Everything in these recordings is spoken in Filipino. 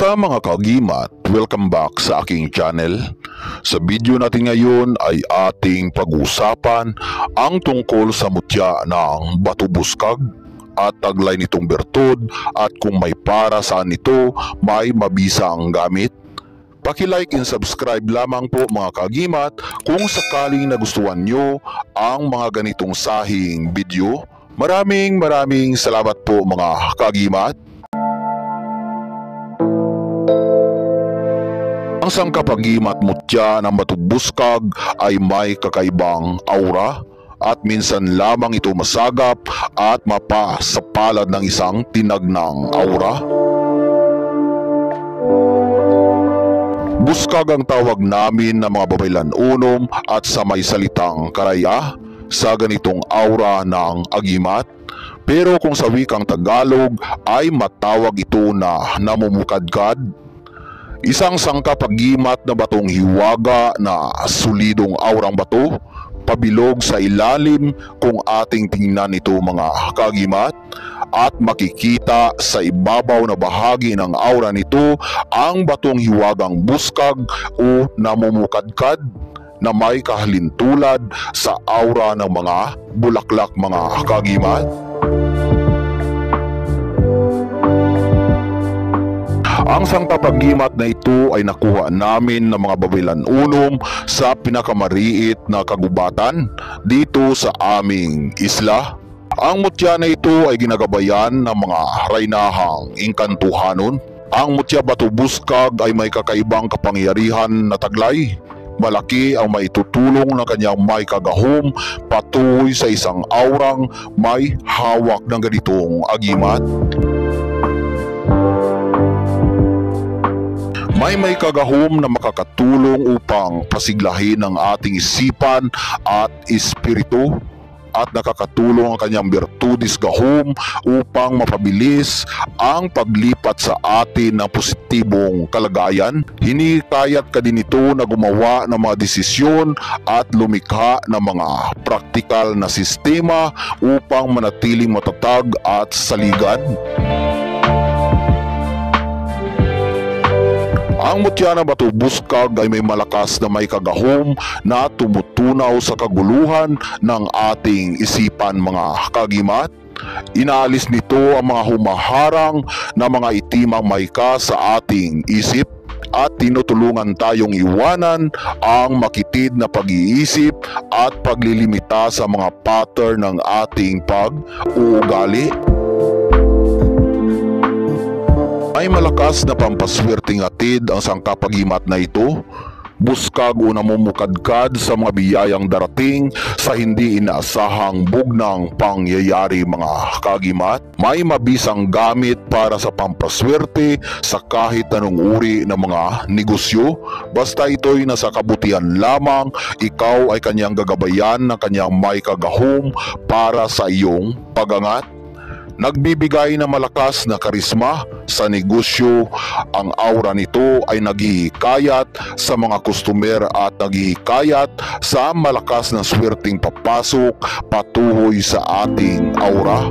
Kamusta mga kagimat? Welcome back sa aking channel. Sa video natin ngayon ay ating pag-uusapan ang tungkol sa mutya ng bato buskag at taglay nitong bertud at kung may para saan nito may mabisang gamit. Paki-like and subscribe lamang po mga kagimat kung sakaling nagustuhan nyo ang mga ganitong sahing video. Maraming salamat po mga kagimat. Ang sangkapagimat mutya ng bato buskag ay may kakaibang aura at minsan lamang ito masagap at mapa sa palad ng isang tinagnang aura. Buskag ang tawag namin ng mga babaylan-unom at sa may salitang karaya sa ganitong aura ng agimat. Pero kung sa wikang Tagalog ay matawag ito na namumukadkad. Isang sangkapagimat na batong hiwaga na solidong aurang bato, pabilog sa ilalim kung ating tingnan ito mga kagimat, at makikita sa ibabaw na bahagi ng aura nito ang batong hiwagang buskag o namumukadkad na may kahalintulad sa aura ng mga bulaklak mga kagimat. Ang sangkapagimat na ito ay nakuha namin ng mga babaylan-unom sa pinakamariit na kagubatan dito sa aming isla. Ang mutya na ito ay ginagabayan ng mga raynahang engkantuhanon. Ang mutya bato buskag ay may kakaibang kapangyarihan na taglay. Malaki ang maitutulong ng kanyang may kagahom patuloy sa isang aurang may hawak ng ganitong agimat. May kagahom na makakatulong upang pasiglahin ang ating isipan at espiritu at nakakatulong ang kanyang bertudis gahom upang mapabilis ang paglipat sa atin ng positibong kalagayan. Hinikayat ka din ito na gumawa ng mga desisyon at lumikha ng mga praktikal na sistema upang manatiling matatag at saligan. Ang mutya na bato buskag ay may malakas na may kagahom na tumutunaw sa kaguluhan ng ating isipan mga kagimat. Inaalis nito ang mga humaharang na mga itimang mayka sa ating isip at tinutulungan tayong iwanan ang makitid na pag-iisip at paglilimita sa mga pattern ng ating pag-uugali. May malakas na pampaswerteng hatid ang sangkapagimat na ito. Buskag o namumukadkad sa mga biyayang darating sa hindi inaasahang bugnang pangyayari mga kagimat. May mabisang gamit para sa pampaswerte sa kahit anong uri ng mga negosyo. Basta ito'y nasa kabutihan lamang, ikaw ay kanyang gagabayan ng kanyang may kagahom para sa iyong pagangat. Nagbibigay ng malakas na karisma sa negosyo. Ang aura nito ay naghihikayat sa mga customer at naghihikayat sa malakas na swerteng papasok patuloy sa ating aura.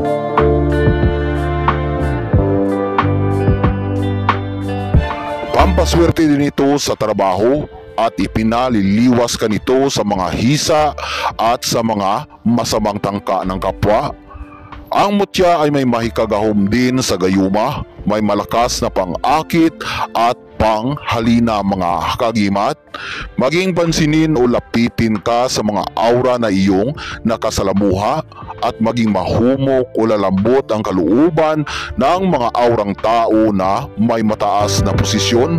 Pampaswerte din ito sa trabaho at ipinaliliwas ka nito sa mga hisa at sa mga masamang tangka ng kapwa. Ang mutya ay may mahikagahom din sa gayuma, may malakas na pang-akit at panghalina mga kagimat. Maging pansinin o lapitin ka sa mga aura na iyong nakasalamuha at maging mahumok o lalambot ang kalooban ng mga aurang tao na may mataas na posisyon.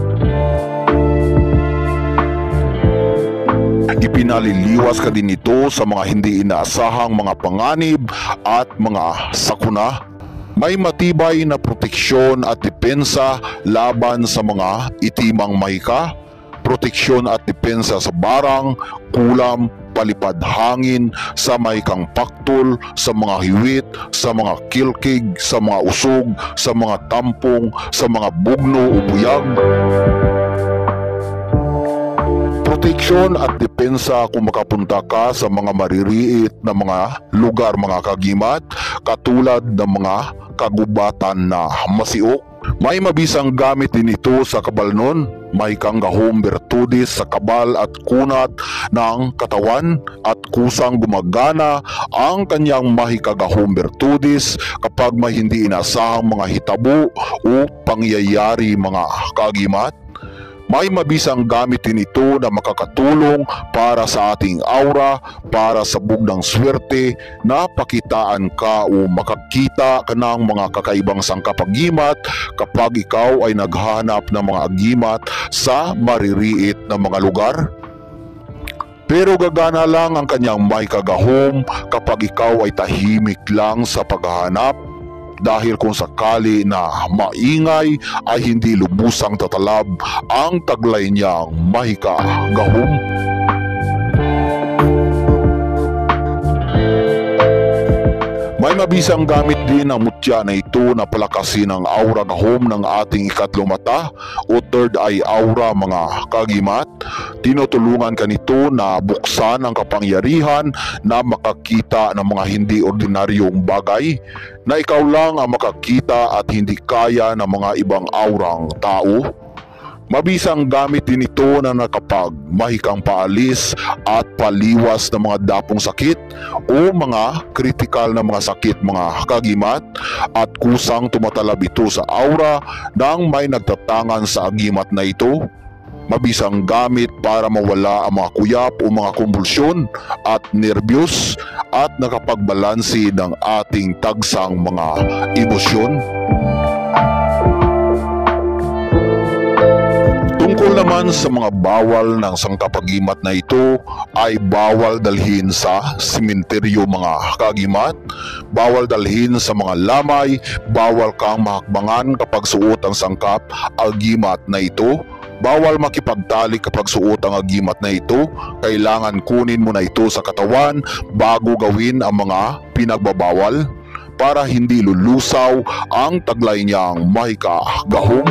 Ipinaliliwas ka din ito sa mga hindi inaasahang mga panganib at mga sakuna. May matibay na proteksyon at depensa laban sa mga itimang mahika, proteksyon at depensa sa barang, kulam, palipad hangin, sa maikang paktol, sa mga hiwit, sa mga kilkig, sa mga usog, sa mga tampong, sa mga bugno o buyag. Proteksyon at depensa kung makapunta ka sa mga maririit na mga lugar mga kagimat, katulad ng mga kagubatan na masiok, May mabisang gamit din ito sa kabalnon. May kanggahom bertudis sa kabal at kunat ng katawan at kusang gumagana ang kanyang mahikagahom bertudis kapag may hindi inasahang mga hitabo o pangyayari mga kagimat. May mabisang gamit din ito na makakatulong para sa ating aura, para sa bugnang swerte na pakitaan ka o makakita ka ng mga kakaibang sangkapagimat kapag ikaw ay naghahanap ng mga agimat sa maririit na mga lugar. Pero gagana lang ang kanyang may kagahom kapag ikaw ay tahimik lang sa paghahanap. Dahil kung sakali na maingay ay hindi lubusang tatalab ang taglay niyang mahikagahom. May mabisang gamit din ang mutya na ito na palakasin ang aura gahom ng ating ikatlong mata o third eye aura mga kagimat. Tinutulungan ka nito na buksan ang kapangyarihan na makakita ng mga hindi ordinaryong bagay na ikaw lang ang makakita at hindi kaya ng mga ibang aurang tao. Mabisang gamit din ito na nakapag mahikang paalis at paliwas ng mga dapong sakit o mga kritikal na mga sakit mga kagimat at kusang tumatalab ito sa aura ng may nagtatangan sa agimat na ito. Mabisang gamit para mawala ang mga kuyap o mga kumbulsyon at nerbiyos at nakapagbalansi ng ating tagsang mga emosyon. Tungkol naman sa mga bawal ng sangkapagimat na ito ay bawal dalhin sa sementeryo mga kagimat, bawal dalhin sa mga lamay, bawal kang mahakbangan kapag suot ang sangkap agimat na ito, bawal makipagtalik kapag suot ang agimat na ito, kailangan kunin mo na ito sa katawan bago gawin ang mga pinagbabawal para hindi lulusaw ang taglay niyang mahikagahom.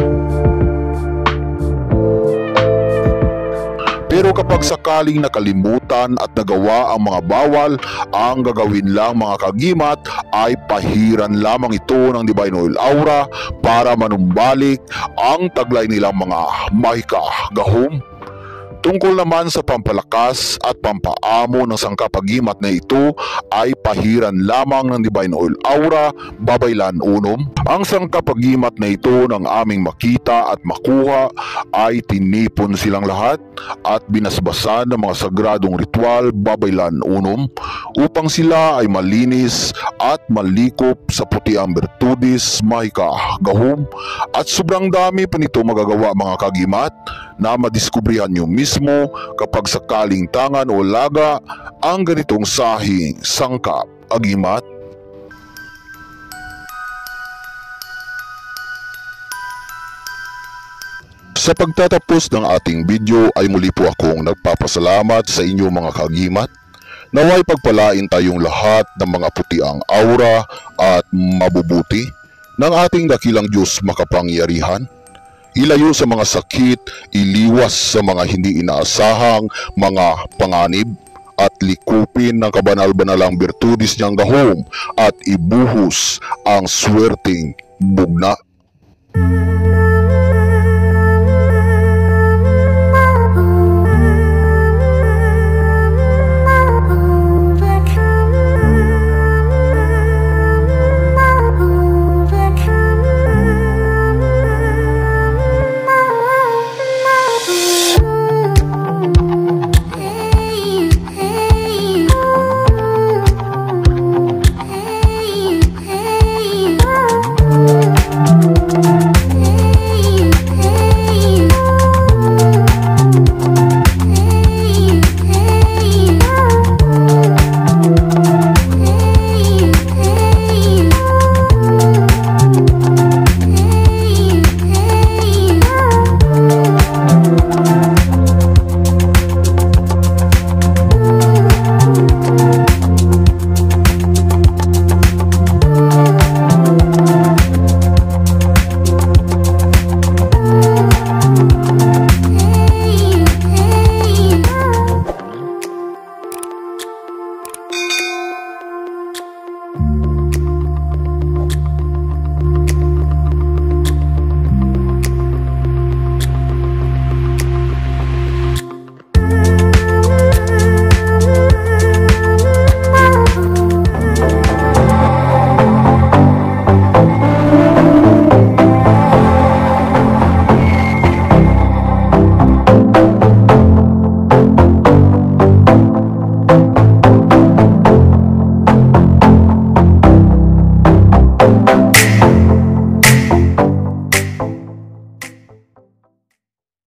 Pero kapag sakaling nakalimutan at nagawa ang mga bawal, ang gagawin lang mga kagimat ay pahiran lamang ito ng Divine Oil Aura para manumbalik ang taglay nilang mga mahikagahom. Tungkol naman sa pampalakas at pampaamo ng sangkapagimat na ito ay pahiran lamang ng Divine Oil Aura, Babaylan Unom. Ang sangkapagimat na ito ng aming makita at makuha ay tinipon silang lahat at binasbasan ng mga sagradong ritual Babaylan Unom upang sila ay malinis at malikop sa putiang bertudis mahikagahom at sobrang dami pa nito magagawa mga kagimat na madiskubrihan nyo mismo kapag sakaling tangan o laga ang ganitong sahing sangkap agimat. Sa pagtatapos ng ating video ay muli po akong nagpapasalamat sa inyo mga kagimat. Naway pagpalain tayong lahat ng mga putiang aura at mabubuti ng ating dakilang Diyos makapangyarihan. Ilayo sa mga sakit, iliwas sa mga hindi inaasahang mga panganib, at likupin ng kabanal-banalang bertudis niyang gahom at ibuhos ang swerteng bugna.